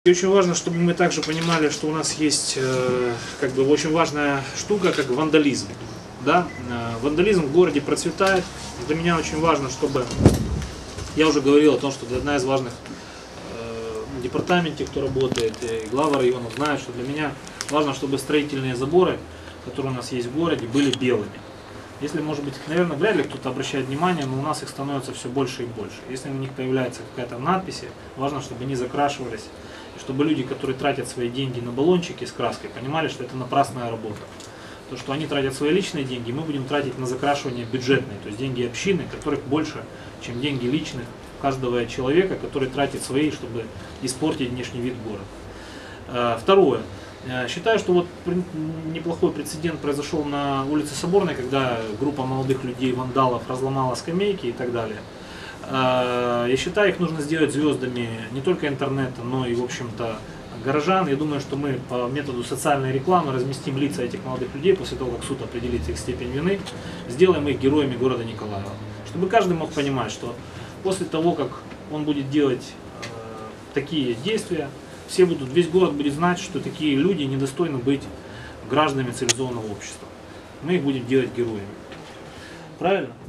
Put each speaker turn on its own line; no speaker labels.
И очень важно, чтобы мы также понимали, что у нас есть как бы очень важная штука, как вандализм. Да? Вандализм в городе процветает. Для меня очень важно, чтобы, я уже говорил о том, что это одна из важных департаментов, кто работает, и глава районов знают, что для меня важно, чтобы строительные заборы, которые у нас есть в городе, были белыми. Если, может быть, наверное, вряд ли кто-то обращает внимание, но у нас их становится все больше и больше. Если на них появляется какая-то надпись, важно, чтобы они закрашивались, и чтобы люди, которые тратят свои деньги на баллончики с краской, понимали, что это напрасная работа. То, что они тратят свои личные деньги, мы будем тратить на закрашивание бюджетные, то есть деньги общины, которых больше, чем деньги личных каждого человека, который тратит свои, чтобы испортить внешний вид города. Второе. Считаю, что вот неплохой прецедент произошел на улице Соборной, когда группа молодых людей, вандалов, разломала скамейки и так далее. Я считаю, их нужно сделать звездами не только интернета, но и, в общем-то, горожан. Я думаю, что мы по методу социальной рекламы разместим лица этих молодых людей после того, как суд определит их степень вины, сделаем их героями города Николаева. Чтобы каждый мог понимать, что после того, как он будет делать такие действия, весь город будет знать, что такие люди недостойны быть гражданами цивилизованного общества. Мы их будем делать героями. Правильно?